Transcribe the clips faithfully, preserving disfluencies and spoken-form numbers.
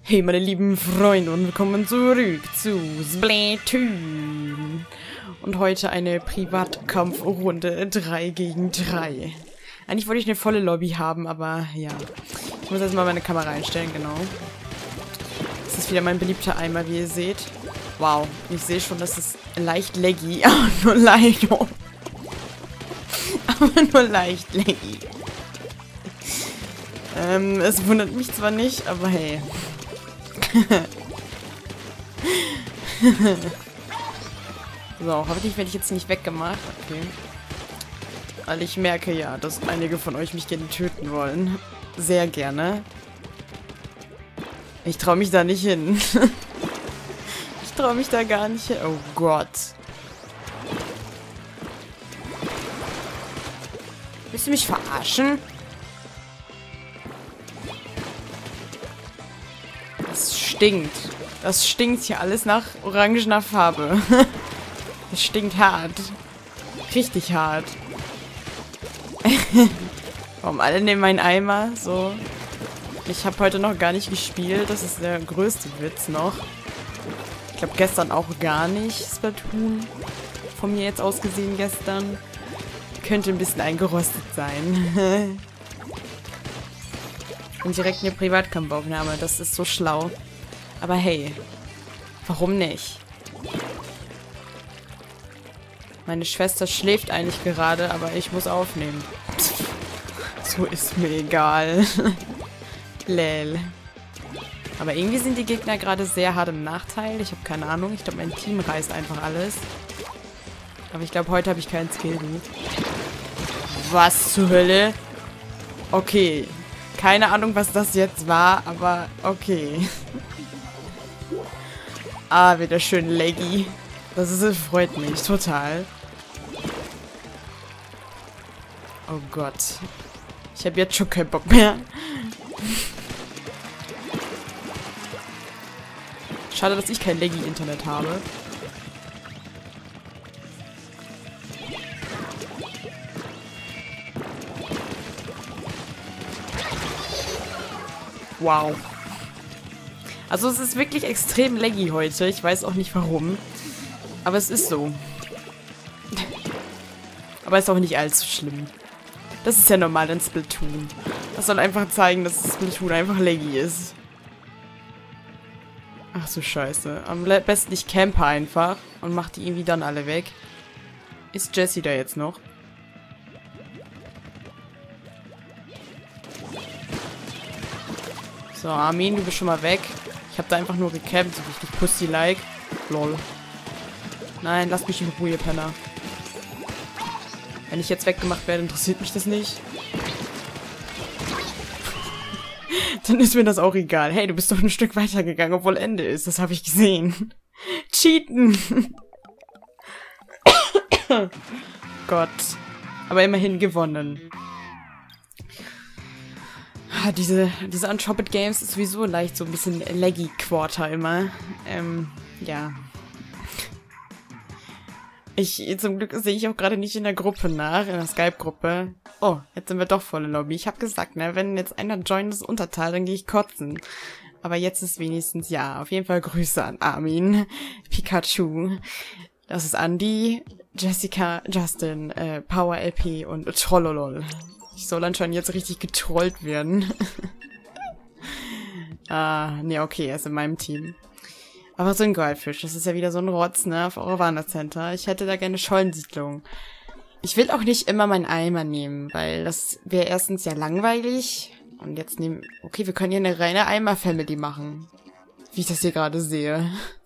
Hey meine lieben Freunde und willkommen zurück zu Splatoon. Und heute eine Privatkampfrunde drei gegen drei. Eigentlich wollte ich eine volle Lobby haben, aber ja. Ich muss jetzt mal meine Kamera einstellen, genau. Das ist wieder mein beliebter Eimer, wie ihr seht. Wow, ich sehe schon, das ist leicht laggy. Aber nur leicht. Oh. Aber nur leicht laggy. Ähm, es wundert mich zwar nicht, aber hey. So, hoffentlich werde ich jetzt nicht weggemacht. Okay. Weil ich merke ja, dass einige von euch mich gerne töten wollen. Sehr gerne. Ich traue mich da nicht hin. Ich traue mich da gar nicht hin. Oh Gott. Willst du mich verarschen? Das stinkt. Das stinkt hier alles nach orangener Farbe. Das stinkt hart. Richtig hart. Warum alle nehmen meinen Eimer? So. Ich habe heute noch gar nicht gespielt. Das ist der größte Witz noch. Ich glaube gestern auch gar nicht. Splatoon. Von mir jetzt aus gesehen gestern. Könnte ein bisschen eingerostet sein. Und direkt eine Privatkampfaufnahme. Das ist so schlau. Aber hey, warum nicht? Meine Schwester schläft eigentlich gerade, aber ich muss aufnehmen. So ist mir egal. Lel. Aber irgendwie sind die Gegner gerade sehr hart im Nachteil. Ich habe keine Ahnung. Ich glaube, mein Team reißt einfach alles. Aber ich glaube, heute habe ich keinen Skill. Was zur Hölle? Okay. Keine Ahnung, was das jetzt war, aber okay. Ah, wieder schön laggy. Das ist, freut mich total. Oh Gott. Ich habe jetzt schon keinen Bock mehr. Schade, dass ich kein laggy Internet habe. Wow. Also es ist wirklich extrem laggy heute. Ich weiß auch nicht warum. Aber es ist so. Aber es ist auch nicht allzu schlimm. Das ist ja normal in Splatoon. Das soll einfach zeigen, dass Splatoon einfach laggy ist. Ach so Scheiße. Am besten ich campe einfach und mach die irgendwie dann alle weg. Ist Jessie da jetzt noch? So, Armin, du bist schon mal weg. Ich habe da einfach nur gecampt, so richtig Pussy-like. Lol. Nein, lass mich in Ruhe, ihr Penner. Wenn ich jetzt weggemacht werde, interessiert mich das nicht. Dann ist mir das auch egal. Hey, du bist doch ein Stück weiter gegangen, obwohl Ende ist. Das habe ich gesehen. Cheaten. Gott. Aber immerhin gewonnen. Diese, diese Unshopped Games ist sowieso leicht so ein bisschen laggy Quarter immer. Ähm, ja. Ich, zum Glück sehe ich auch gerade nicht in der Gruppe nach, in der Skype-Gruppe. Oh, jetzt sind wir doch volle Lobby. Ich habe gesagt, ne, wenn jetzt einer joint das Unterteil, dann gehe ich kotzen. Aber jetzt ist wenigstens, ja, auf jeden Fall Grüße an Armin, Pikachu, das ist Andy, Jessica, Justin, äh, Power L P und Trollolol. Ich soll anscheinend jetzt richtig getrollt werden. Ah, nee, okay, er ist in meinem Team. Aber so ein Goldfisch, das ist ja wieder so ein Rotz, ne, auf eure Wandercenter. Ich hätte da gerne Schollensiedlung. Ich will auch nicht immer meinen Eimer nehmen, weil das wäre erstens ja langweilig. Und jetzt nehmen... Okay, wir können hier eine reine Eimer-Family machen. Wie ich das hier gerade sehe.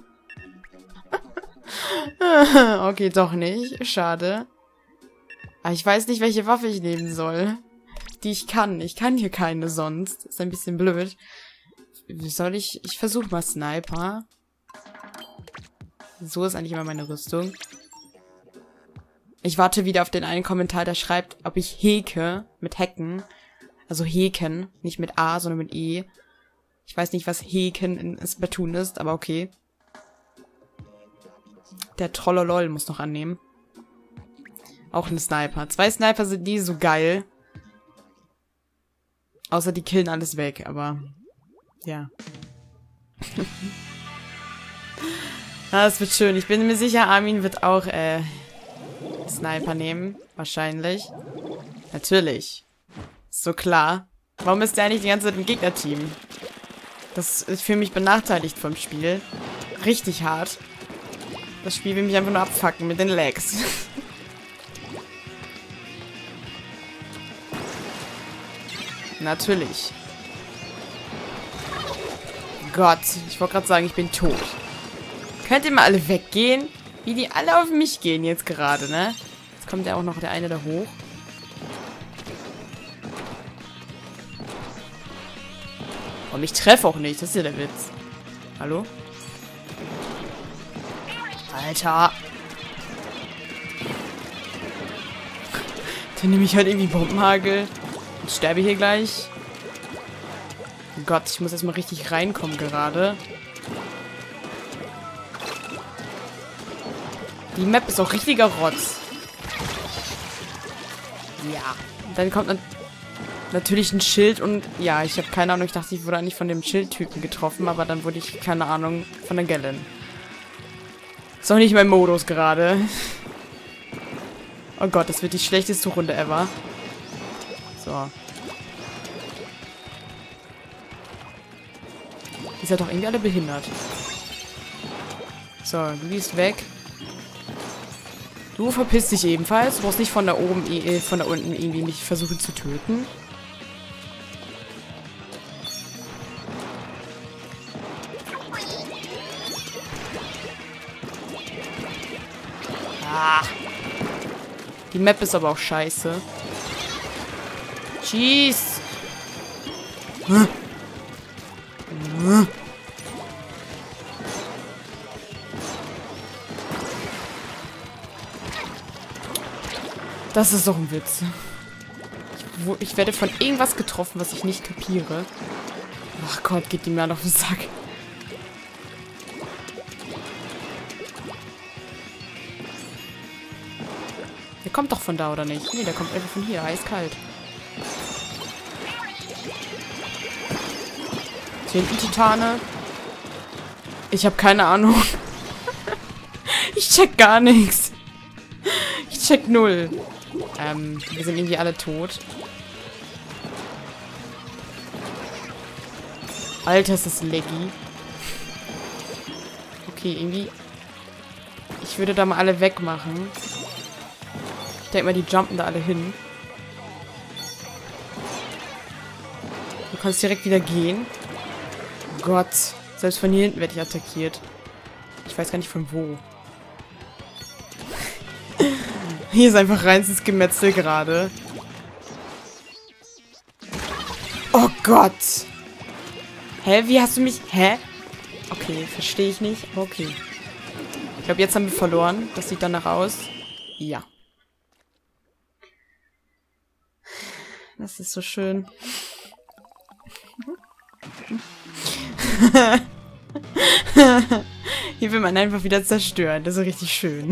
Okay, doch nicht. Schade. Aber ich weiß nicht, welche Waffe ich nehmen soll. Die ich kann. Ich kann hier keine sonst. Ist ein bisschen blöd. Wie soll ich... Ich versuche mal Sniper. So ist eigentlich immer meine Rüstung. Ich warte wieder auf den einen Kommentar, der schreibt, ob ich heke mit Hacken. Also heken. Nicht mit A, sondern mit E. Ich weiß nicht, was heken in Splatoon ist, aber okay. Der Trollolol muss noch annehmen. Auch ein Sniper. Zwei Sniper sind nie so geil. Außer die killen alles weg, aber ja. Ah, das wird schön. Ich bin mir sicher, Armin wird auch, äh, Sniper nehmen. Wahrscheinlich. Natürlich. Ist so klar. Warum ist der eigentlich die ganze Zeit im Gegnerteam? Das ist für mich benachteiligt vom Spiel. Richtig hart. Das Spiel will mich einfach nur abfucken mit den Lags. Natürlich. Gott, ich wollte gerade sagen, ich bin tot. Könnt ihr mal alle weggehen? Wie die alle auf mich gehen jetzt gerade, ne? Jetzt kommt ja auch noch der eine da hoch. Und ich treffe auch nicht, das ist ja der Witz. Hallo? Alter. Dann nehme ich halt irgendwie Bombenhagel. Und sterbe hier gleich. Oh Gott, ich muss erstmal richtig reinkommen gerade. Die Map ist auch richtiger Rotz. Ja. Und dann kommt nat natürlich ein Schild und ja, ich habe keine Ahnung, ich dachte, ich wurde eigentlich von dem Schildtypen getroffen, aber dann wurde ich, keine Ahnung, von der Gallon. Ist auch nicht mein Modus gerade. Oh Gott, das wird die schlechteste Runde ever. So. Die sind doch irgendwie alle behindert. So, du gehst weg. Du verpisst dich ebenfalls. Du brauchst nicht von da oben, äh, von da unten irgendwie mich versuchen zu töten. Ah. Die Map ist aber auch scheiße. Jeez. Hm. Hm. Das ist doch ein Witz. Ich, wo, ich werde von irgendwas getroffen, was ich nicht kapiere. Ach Gott, geht die mir auf den Sack. Der kommt doch von da, oder nicht? Nee, der kommt einfach von hier. Eiskalt. T N T-Titane. Ich habe keine Ahnung. Ich check gar nichts. Ich check null. Ähm, wir sind irgendwie alle tot. Alter, ist das laggy. Okay, irgendwie... Ich würde da mal alle wegmachen. Ich denke mal, die jumpen da alle hin. Du kannst direkt wieder gehen. Oh Gott. Selbst von hier hinten werde ich attackiert. Ich weiß gar nicht von wo. Hier ist einfach reinstes Gemetzel gerade. Oh Gott. Hä? Wie hast du mich... Hä? Okay, verstehe ich nicht. Aber okay. Ich glaube, jetzt haben wir verloren. Das sieht danach aus. Ja. Das ist so schön. Hier will man einfach wieder zerstören. Das ist richtig schön.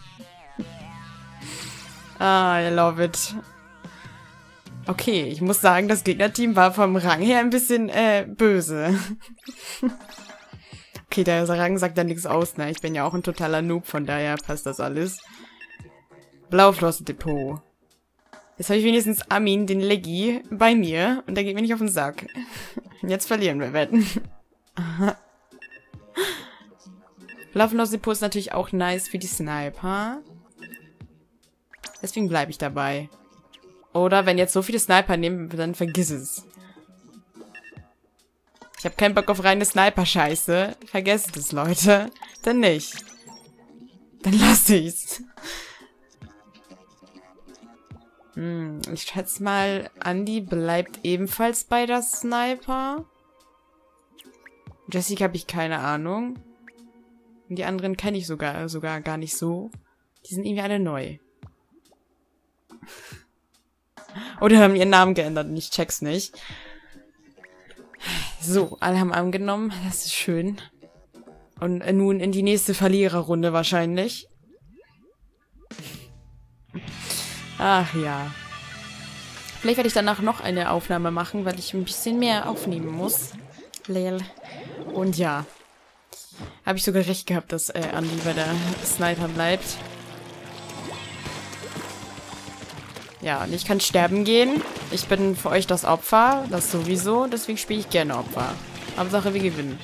Ah, I love it. Okay, ich muss sagen, das Gegnerteam war vom Rang her ein bisschen, äh, böse. Okay, der Rang sagt da nichts aus, ne? Ich bin ja auch ein totaler Noob, von daher passt das alles. Blauflossendepot. Jetzt habe ich wenigstens Armin, den Leggy, bei mir. Und der geht mir nicht auf den Sack. Und jetzt verlieren wir, wetten. Blauflossendepot ist natürlich auch nice für die Sniper. Deswegen bleibe ich dabei. Oder wenn jetzt so viele Sniper nehmen, dann vergiss es. Ich habe keinen Bock auf reine Sniper-Scheiße. Vergesst es, Leute. Dann nicht. Dann lass ich's. Hm, ich schätze mal, Andi bleibt ebenfalls bei der Sniper. Jessica habe ich keine Ahnung. Und die anderen kenne ich sogar, sogar gar nicht so. Die sind irgendwie alle neu. Oder haben ihren Namen geändert und ich check's nicht. So, alle haben angenommen. Das ist schön. Und äh, nun in die nächste Verliererrunde wahrscheinlich. Ach ja. Vielleicht werde ich danach noch eine Aufnahme machen, weil ich ein bisschen mehr aufnehmen muss. Lel. Und ja. Habe ich sogar recht gehabt, dass äh, Andi bei der Sniper bleibt. Ja, und ich kann sterben gehen. Ich bin für euch das Opfer. Das sowieso. Deswegen spiele ich gerne Opfer. Hauptsache, wir gewinnen.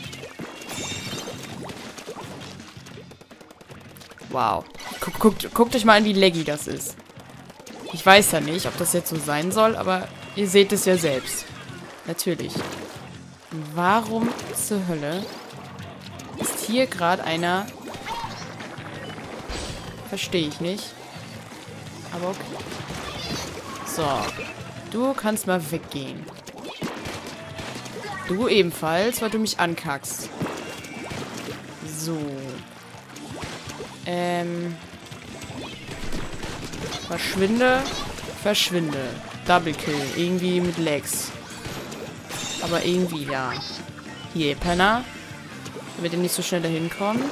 Wow. Guck, guckt, guckt euch mal an, wie laggy das ist. Ich weiß ja nicht, ob das jetzt so sein soll, aber ihr seht es ja selbst. Natürlich. Warum zur Hölle ist hier gerade einer... Verstehe ich nicht. Aber okay. So. Du kannst mal weggehen. Du ebenfalls, weil du mich ankackst. So. Ähm. Verschwinde. Verschwinde. Double Kill. Irgendwie mit Legs. Aber irgendwie, ja. Hier, Penner. Damit ihr nicht so schnell dahin kommt.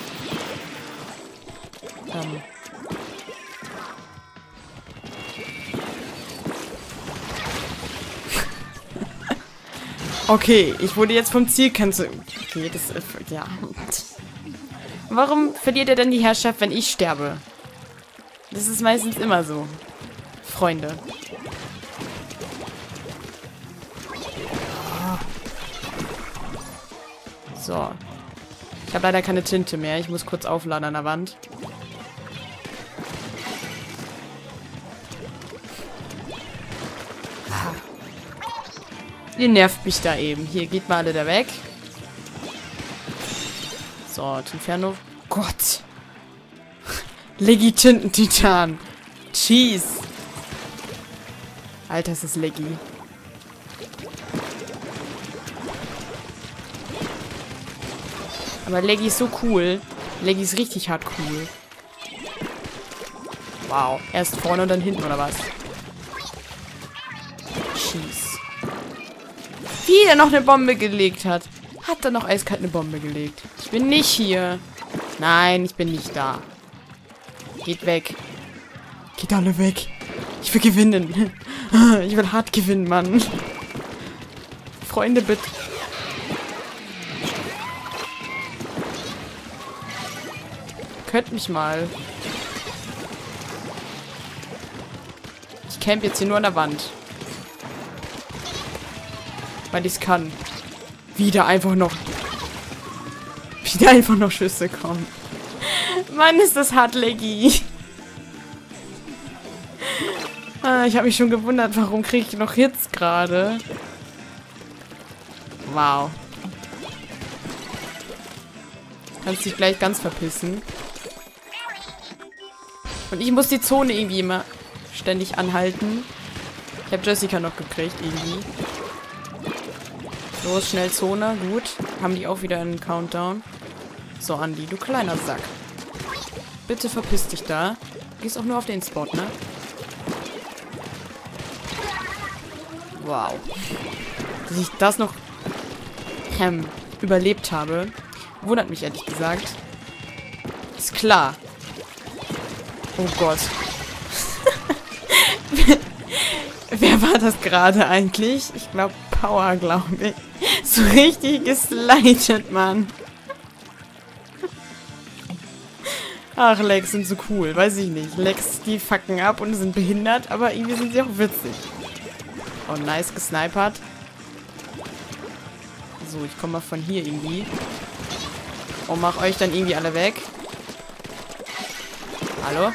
Ähm. Okay, ich wurde jetzt vom Ziel cancelt. Okay, das ist... Ja. Warum verliert er denn die Herrschaft, wenn ich sterbe? Das ist meistens immer so. Freunde. So. Ich habe leider keine Tinte mehr. Ich muss kurz aufladen an der Wand. Ihr nervt mich da eben. Hier, geht mal alle da weg. So, Inferno. Gott. Legitenten-Titan. Jeez. Alter, ist das leggy. Aber Leggy ist so cool. Leggy ist richtig hart cool. Wow. Erst vorne und dann hinten, oder was? Jeez. Wie er noch eine Bombe gelegt hat. Hat er noch eiskalt eine Bombe gelegt. Ich bin nicht hier. Nein, ich bin nicht da. Geht weg. Geht alle weg. Ich will gewinnen. Ich will hart gewinnen, Mann. Freunde, bitte. Könnt mich mal. Ich camp jetzt hier nur an der Wand. Weil ich es kann. Wieder einfach noch... Wieder einfach noch Schüsse kommen. Mann, ist das hart laggy. Ah, ich habe mich schon gewundert, warum kriege ich noch Hits gerade. Wow. Kannst dich gleich ganz verpissen. Und ich muss die Zone irgendwie immer ständig anhalten. Ich habe Jessica noch gekriegt, irgendwie. Los, schnell Zone. Gut. Haben die auch wieder einen Countdown. So, Andi, du kleiner Sack. Bitte verpiss dich da. Du gehst auch nur auf den Spot, ne? Wow. Dass ich das noch ähm, überlebt habe, wundert mich ehrlich gesagt. Ist klar. Oh Gott. Wer war das gerade eigentlich? Ich glaube Power, glaube ich. So richtig geslidet, Mann. Ach, Legs sind so cool. Weiß ich nicht. Legs, die fucken ab und sind behindert, aber irgendwie sind sie auch witzig. Oh, nice gesnipert. So, ich komme mal von hier irgendwie. Und mach euch dann irgendwie alle weg. Hallo?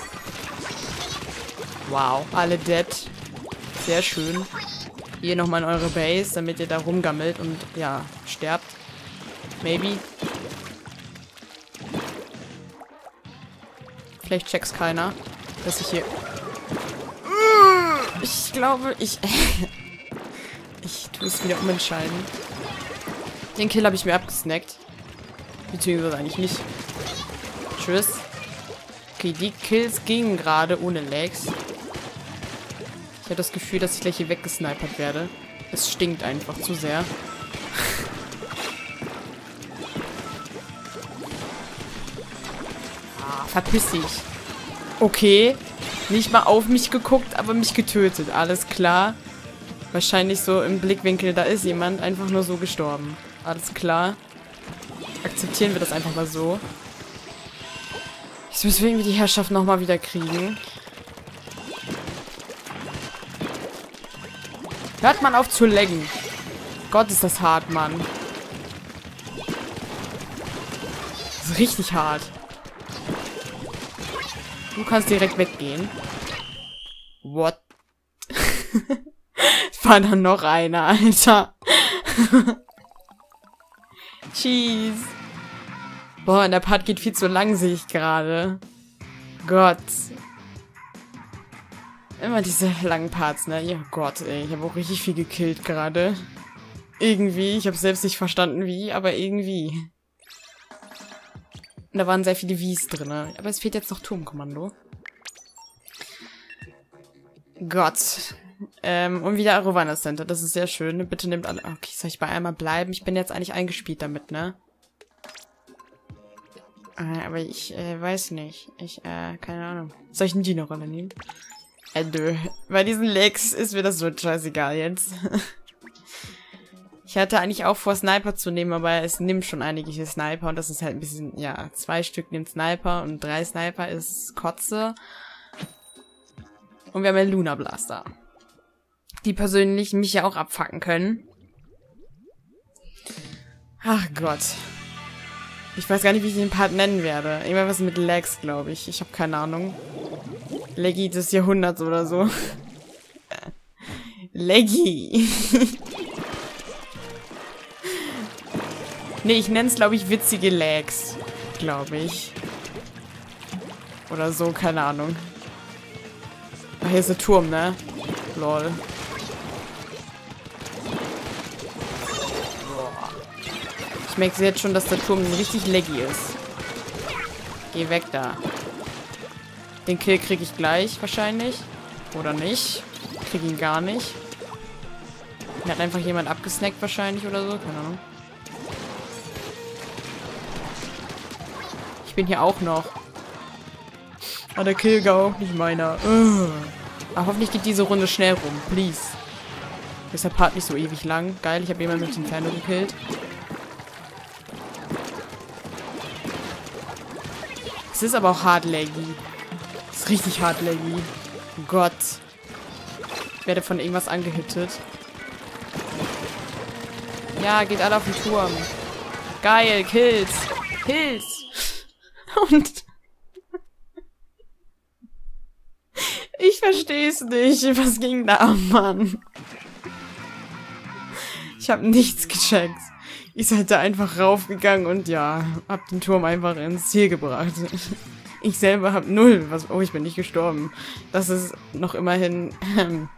Wow, alle dead. Sehr schön. Hier nochmal in eure Base, damit ihr da rumgammelt und, ja, sterbt. Maybe. Vielleicht checkt's keiner, dass ich hier... Ich glaube, ich... ich tue es wieder umentscheiden. Den Kill habe ich mir abgesnackt. Beziehungsweise eigentlich nicht. Tschüss. Okay, die Kills gingen gerade ohne Lags. Ich habe das Gefühl, dass ich gleich hier weggesnipert werde. Es stinkt einfach zu sehr. Ah, verpiss dich. Okay. Nicht mal auf mich geguckt, aber mich getötet. Alles klar. Wahrscheinlich so im Blickwinkel, da ist jemand einfach nur so gestorben. Alles klar. Akzeptieren wir das einfach mal so. Jetzt müssen wir irgendwie die Herrschaft nochmal wieder kriegen. Hört man auf zu laggen. Gott, ist das hart, Mann. Das ist richtig hart. Du kannst direkt weggehen. What? War da noch einer, Alter. Jeez. Boah, der Part geht viel zu lang, sehe ich gerade. Gott. Immer diese langen Parts, ne? Ja Gott, ey. Ich habe auch richtig viel gekillt gerade. Irgendwie. Ich habe selbst nicht verstanden, wie, aber irgendwie. Und da waren sehr viele Wies drin. Aber es fehlt jetzt noch Turmkommando. Gott. Ähm, und wieder Arovana Center. Das ist sehr schön. Bitte nehmt alle... Okay, soll ich bei einmal bleiben? Ich bin jetzt eigentlich eingespielt damit, ne? Äh, aber ich, äh, weiß nicht. Ich, äh, keine Ahnung. Soll ich eine Dino-Rolle nehmen? Äh, nö. Bei diesen Legs ist mir das so scheißegal jetzt. Ich hatte eigentlich auch vor, Sniper zu nehmen, aber es nimmt schon einige Sniper und das ist halt ein bisschen, ja, zwei Stück nimmt Sniper und drei Sniper ist Kotze. Und wir haben ja Luna Blaster. Die persönlich mich ja auch abfacken können. Ach Gott. Ich weiß gar nicht, wie ich den Part nennen werde. Irgendwas mit Legs, glaube ich. Ich habe keine Ahnung. Leggy des Jahrhunderts oder so. Leggy. Nee, ich nenne es, glaube ich, witzige Legs. Glaube ich. Oder so, keine Ahnung. Ach, hier ist der Turm, ne? Lol. Ich merke jetzt schon, dass der Turm richtig laggy ist. Geh weg da. Den Kill kriege ich gleich wahrscheinlich. Oder nicht. Krieg ihn gar nicht. Mir hat einfach jemand abgesnackt wahrscheinlich oder so. Keine Ahnung. Ich bin hier auch noch. Ah, der Kill war auch nicht meiner. Uh. Aber hoffentlich geht diese Runde schnell rum. Please. Ist der Part nicht so ewig lang. Geil, ich habe jemanden mit Inferno gekillt. Es ist aber auch hart laggy. Es ist richtig hart laggy. Oh Gott. Ich werde von irgendwas angehittet. Ja, geht alle auf den Turm. Geil, Kills. Kills. Und... Ich verstehe es nicht. Was ging da, Mann? Ich habe nichts gecheckt. Ich seid da einfach raufgegangen und ja, hab den Turm einfach ins Ziel gebracht. Ich selber hab null. Was, oh, ich bin nicht gestorben. Das ist noch immerhin ähm,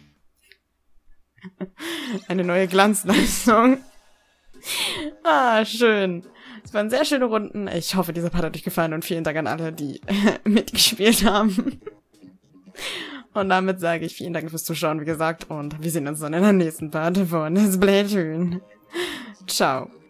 eine neue Glanzleistung. Ah, schön. Es waren sehr schöne Runden. Ich hoffe, dieser Part hat euch gefallen und vielen Dank an alle, die mitgespielt haben. Und damit sage ich vielen Dank fürs Zuschauen, wie gesagt, und wir sehen uns dann in der nächsten Part von Splatoon. Ciao.